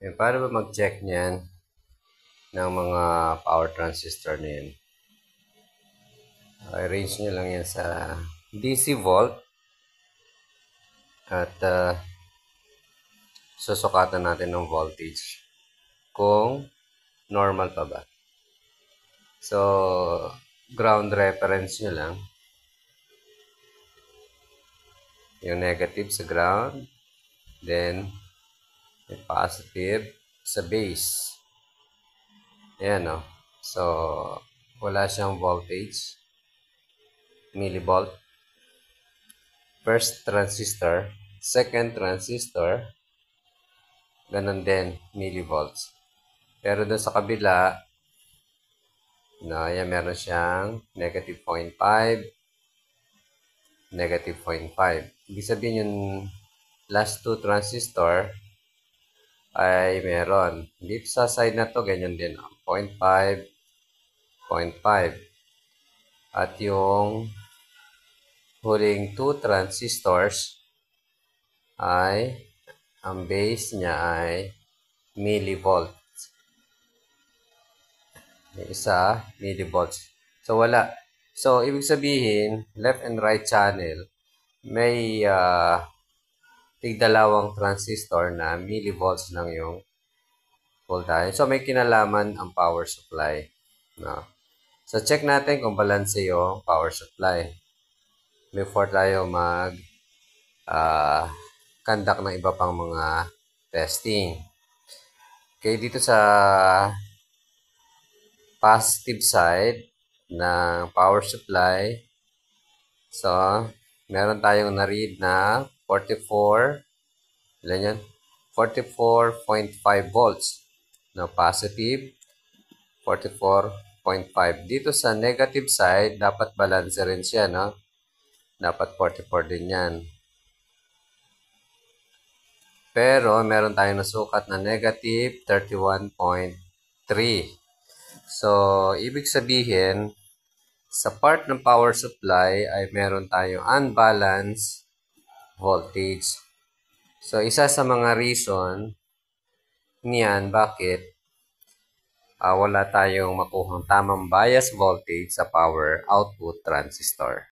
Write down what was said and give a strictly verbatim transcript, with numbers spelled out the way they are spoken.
Eh, paano ba mag-check niyan ng mga power transistor na yun? I-range nyo lang yan sa D C volt at uh, susukatan natin ng voltage kung normal pa ba. So, ground reference nyo lang yung negative sa ground, then yung positive sa base. Ayan o. So, wala siyang voltage. Millivolt. First transistor. Second transistor. Ganon din. Millivolts. Pero doon sa kabila, na yan, meron siyang negative zero point five. Negative zero point five. Ibig sabihin yung last two transistor ay meron. Dito sa side na to, ganyan din. zero point five, zero point five. At yung huling two transistors ay ang base niya ay millivolts. Yung isa, millivolts. So, wala. So, ibig sabihin, left and right channel, may uh, tigdalawang transistor na millivolts lang yung voltage. So, may kinalaman ang power supply. No? So, check natin kung balance yung power supply before tayo mag uh, conduct ng iba pang mga testing. Okay, dito sa positive side ng power supply, so, meron tayong na-read na forty-four, ilan yan? forty-four point five volts. No, positive, forty-four point five. Dito sa negative side, dapat balance rin siya, no? Dapat forty-four din yan. Pero, meron tayong nasukat na negative thirty-one point three. So, ibig sabihin, sa part ng power supply ay meron tayong unbalanced voltage. So, isa sa mga reason niyan, bakit uh, wala tayong makuhang tamang bias voltage sa power output transistor.